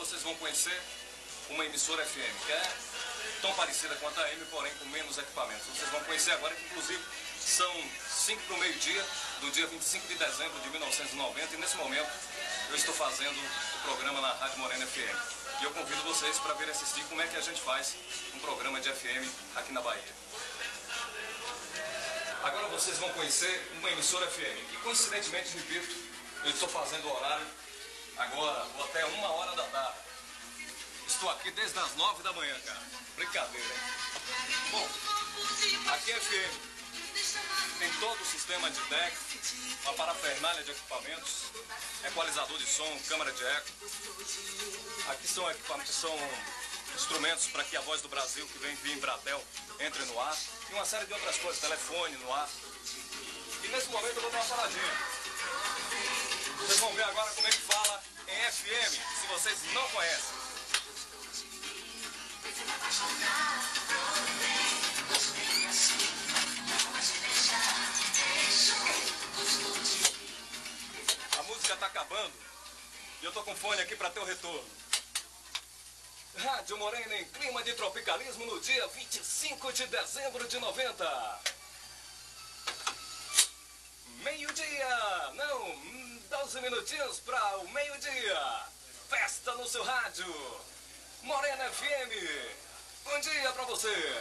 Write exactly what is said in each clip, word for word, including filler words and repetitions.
vocês vão conhecer uma emissora F M, que é tão parecida quanto a A M, porém com menos equipamentos. Vocês vão conhecer agora que, inclusive, são cinco para o meio-dia do dia vinte e cinco de dezembro de mil novecentos e noventa, e nesse momento eu estou fazendo o programa na Rádio Morena F M. E eu convido vocês para vir assistir como é que a gente faz um programa de F M aqui na Bahia. Agora vocês vão conhecer uma emissora F M, que coincidentemente, repito, eu estou fazendo o horário agora, ou até uma hora da tarde. Estou aqui desde as nove da manhã, cara. Brincadeira, hein? Bom, aqui é F M. Tem todo o sistema de deck, uma parafernália de equipamentos, equalizador de som, câmara de eco. Aqui são equipamentos, são instrumentos para que a Voz do Brasil, que vem via Embratel, entre no ar. E uma série de outras coisas, telefone no ar. E nesse momento eu vou dar uma faladinha. Vocês vão ver agora como é que fala em F M, se vocês não conhecem. A música tá acabando e eu tô com fone aqui para ter o retorno. Rádio Morena em clima de tropicalismo no dia vinte e cinco de dezembro de noventa. Meio-dia, não, doze minutinhos para o meio-dia. Festa no seu rádio. Morena F M. Bom dia para você.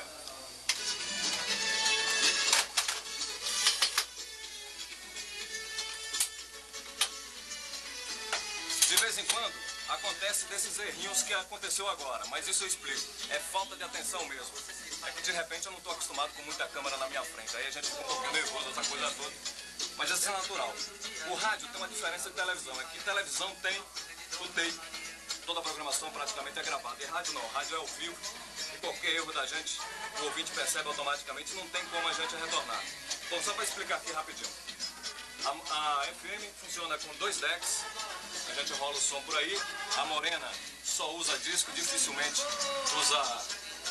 De vez em quando acontece desses errinhos que aconteceu agora, mas isso eu explico. É falta de atenção mesmo. É que de repente eu não estou acostumado com muita câmera na minha frente. Aí a gente fica um pouquinho nervoso, essa coisa toda. Mas isso é natural. O rádio tem uma diferença de televisão. Aqui televisão tem o tape. Toda a programação praticamente é gravada. E rádio não, rádio é ao vivo. E qualquer erro da gente, o ouvinte percebe automaticamente e não tem como a gente retornar. Bom, só para explicar aqui rapidinho. A, a F M funciona com dois decks. A gente rola o som por aí. A Morena só usa disco, dificilmente usa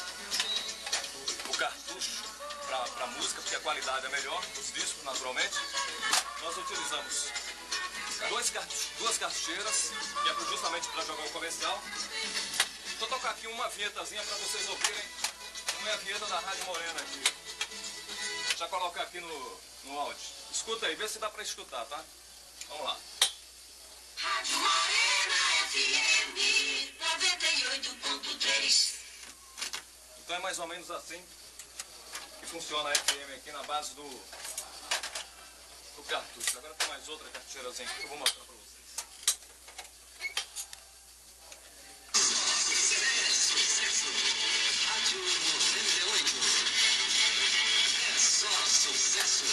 o cartucho para música, porque a qualidade é melhor dos discos, naturalmente. Nós utilizamos dois cartuch duas cartucheiras, que é justamente para jogar o comercial. Vou tocar aqui uma vinhetazinha para vocês ouvirem como é a vinheta da Rádio Morena aqui. Já colocar aqui no, no áudio. Escuta aí, vê se dá para escutar, tá? Vamos lá. Rádio Morena F M noventa e oito ponto três. Então é mais ou menos assim que funciona a F M aqui na base do, do cartucho. Agora tem mais outra cartucheirazinha aqui que eu vou mostrar para vocês. Rádio noventa e oito. É só sucesso.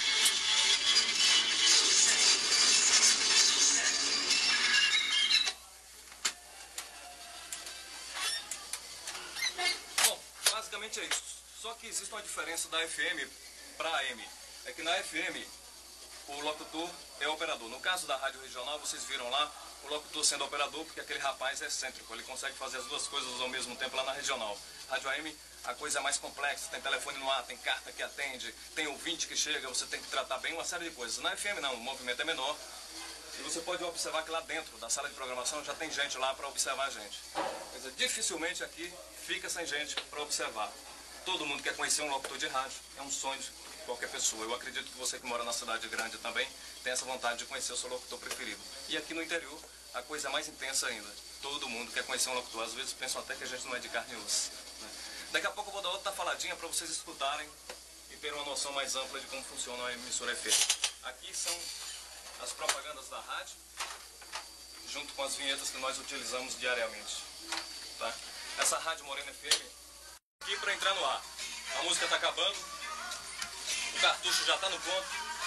Basicamente é isso. Só que existe uma diferença da F M para a A M. É que na F M o locutor é operador. No caso da rádio regional, vocês viram lá o locutor sendo operador, porque aquele rapaz é excêntrico. Ele consegue fazer as duas coisas ao mesmo tempo lá na regional. Rádio A M, a coisa é mais complexa. Tem telefone no ar, tem carta que atende, tem ouvinte que chega, você tem que tratar bem uma série de coisas. Na F M não, o movimento é menor. E você pode observar que lá dentro da sala de programação já tem gente lá para observar a gente. Quer dizer, dificilmente aqui fica sem gente para observar. Todo mundo quer conhecer um locutor de rádio, é um sonho de qualquer pessoa. Eu acredito que você que mora na cidade grande também tem essa vontade de conhecer o seu locutor preferido. E aqui no interior, a coisa é mais intensa ainda. Todo mundo quer conhecer um locutor. Às vezes pensam até que a gente não é de carne e osso, né? Daqui a pouco eu vou dar outra faladinha para vocês escutarem e terem uma noção mais ampla de como funciona a emissora F M. Aqui são as propagandas da rádio, junto com as vinhetas que nós utilizamos diariamente, tá? Essa Rádio Morena F M, aqui para entrar no ar. A música está acabando, o cartucho já está no ponto.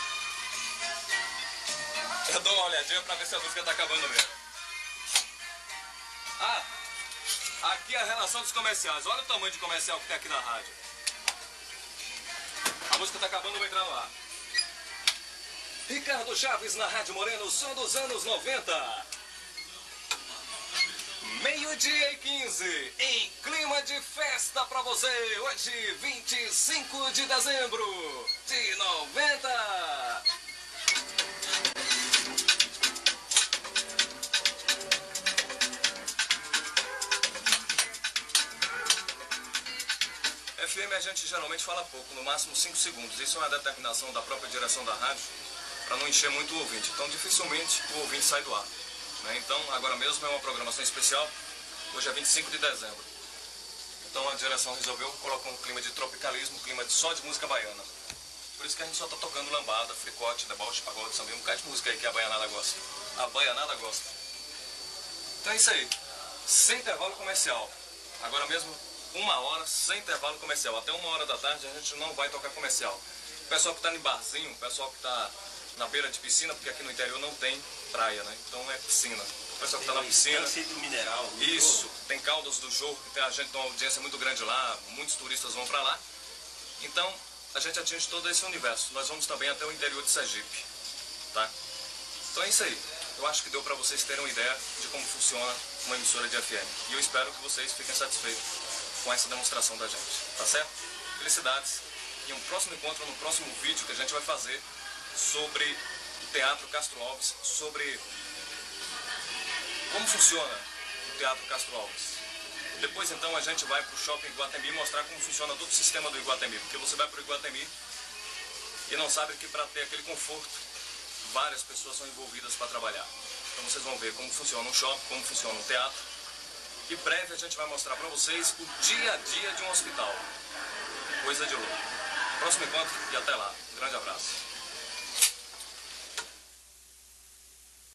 Eu dou uma olhadinha para ver se a música está acabando mesmo. Ah, aqui é a relação dos comerciais. Olha o tamanho de comercial que tem aqui na rádio. A música está acabando, eu vou entrar no ar. Ricardo Chaves na Rádio Morena, o som dos anos noventa. Meio-dia e quinze, em clima de festa pra você, hoje vinte e cinco de dezembro de noventa. F M a gente geralmente fala pouco, no máximo cinco segundos. Isso é uma determinação da própria direção da rádio, para não encher muito o ouvinte. Então, dificilmente o ouvinte sai do ar, né? Então, agora mesmo é uma programação especial. Hoje é vinte e cinco de dezembro. Então, a direção resolveu colocar um clima de tropicalismo, um clima de só de música baiana. Por isso que a gente só tá tocando lambada, fricote, deboche, pagode, samba, um bocado de música aí que a baianada gosta. A baianada gosta. Então é isso aí. Sem intervalo comercial. Agora mesmo, uma hora sem intervalo comercial. Até uma hora da tarde a gente não vai tocar comercial. O pessoal que está em barzinho, o pessoal que está na beira de piscina, porque aqui no interior não tem praia, né? Então é piscina. O pessoal que está na piscina. Do mineral. Isso, tem Caldas do Jorro, tem a gente tem uma audiência muito grande lá, muitos turistas vão para lá. Então a gente atinge todo esse universo. Nós vamos também até o interior de Sergipe, tá? Então é isso aí. Eu acho que deu para vocês terem uma ideia de como funciona uma emissora de F M. E eu espero que vocês fiquem satisfeitos com essa demonstração da gente, tá certo? Felicidades e um próximo encontro no próximo vídeo que a gente vai fazer sobre o Teatro Castro Alves, sobre como funciona o Teatro Castro Alves. Depois então a gente vai para o Shopping Iguatemi mostrar como funciona todo o sistema do Iguatemi, porque você vai para o Iguatemi e não sabe que para ter aquele conforto, várias pessoas são envolvidas para trabalhar. Então vocês vão ver como funciona um shopping, como funciona um teatro. E breve a gente vai mostrar para vocês o dia a dia de um hospital. Coisa de louco. Próximo encontro e até lá. Grande abraço.